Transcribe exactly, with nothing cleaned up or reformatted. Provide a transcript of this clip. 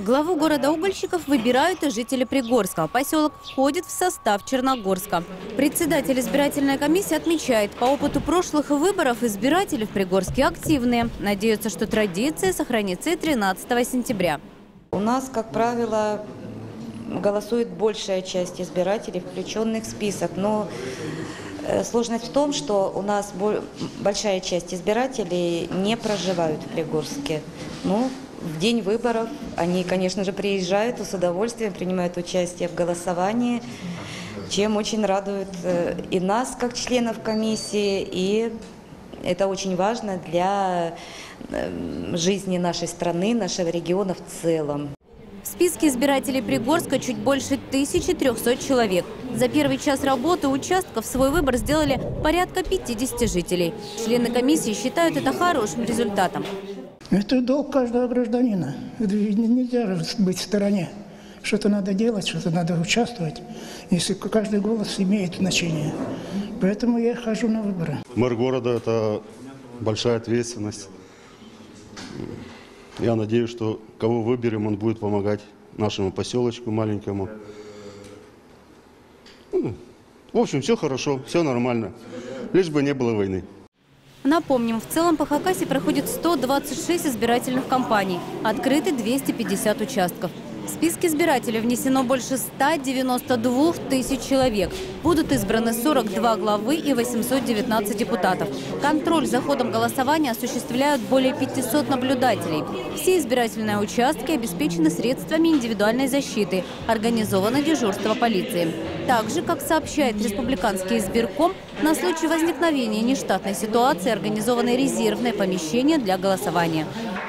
Главу города Угольщиков выбирают и жители Пригорска. Поселок входит в состав Черногорска. Председатель избирательной комиссии отмечает, по опыту прошлых выборов избиратели в Пригорске активные. Надеются, что традиция сохранится и тринадцатого сентября. У нас, как правило, голосует большая часть избирателей, включенных в список. Но сложность в том, что у нас большая часть избирателей не проживают в Пригорске. Ну, в день выборов они, конечно же, приезжают и с удовольствием принимают участие в голосовании, чем очень радует и нас, как членов комиссии, и это очень важно для жизни нашей страны, нашего региона в целом. В списке избирателей Пригорска чуть больше тысячи трёхсот человек. За первый час работы участков свой выбор сделали порядка пятидесяти жителей. Члены комиссии считают это хорошим результатом. Это долг каждого гражданина. Нельзя быть в стороне. Что-то надо делать, что-то надо участвовать, если каждый голос имеет значение. Поэтому я хожу на выборы. Мэр города – это большая ответственность. Я надеюсь, что кого выберем, он будет помогать нашему поселочку маленькому. Ну, в общем, все хорошо, все нормально, лишь бы не было войны. Напомним, в целом по Хакасии проходит сто двадцать шесть избирательных кампаний. Открыты двести пятьдесят участков. В списке избирателей внесено больше ста девяноста двух тысяч человек. Будут избраны сорок два главы и восемьсот девятнадцать депутатов. Контроль за ходом голосования осуществляют более пятисот наблюдателей. Все избирательные участки обеспечены средствами индивидуальной защиты. Организовано дежурство полиции. Также, как сообщает Республиканский избирком, на случай возникновения нештатной ситуации организованы резервные помещения для голосования.